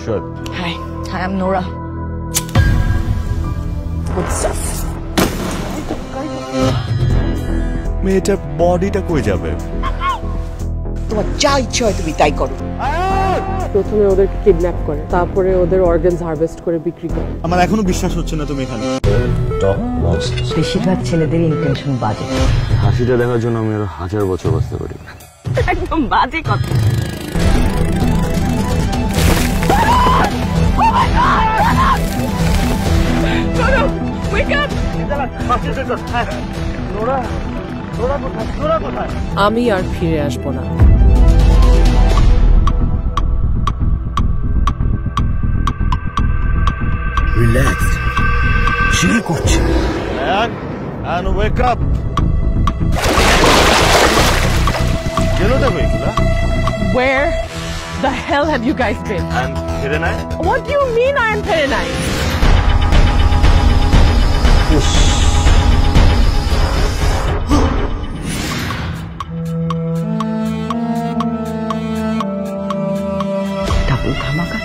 Rashed. Hi, I'm Nora. Good stuff. মেয়েটার বডিটা কই যাবে? তোমার যা ইচ্ছে হয় তুমি তাই করো। প্রথমে ওদেরকে কিডন্যাপ করে, তারপরে ওদের অর্গানস হারভেস্ট করে বিক্রি করে। আমার এখনো বিশ্বাস হচ্ছে না তুমি এখানে। বেশিরভাগ ছেলেদের ইন্টেনশন বাজে। হাসিটা দেখার জন্য আমি আরো 1000 বছর বাঁচতে পারি। একদম বাজে কথা। আমি আর ফিরে আসবো না। রিল্যাক্স। চিল করছে। And wake up. কেনটা কইলা? Where the hell have you guys been? And Hirenai? What do you mean I am Hirenai? Double ধামাকা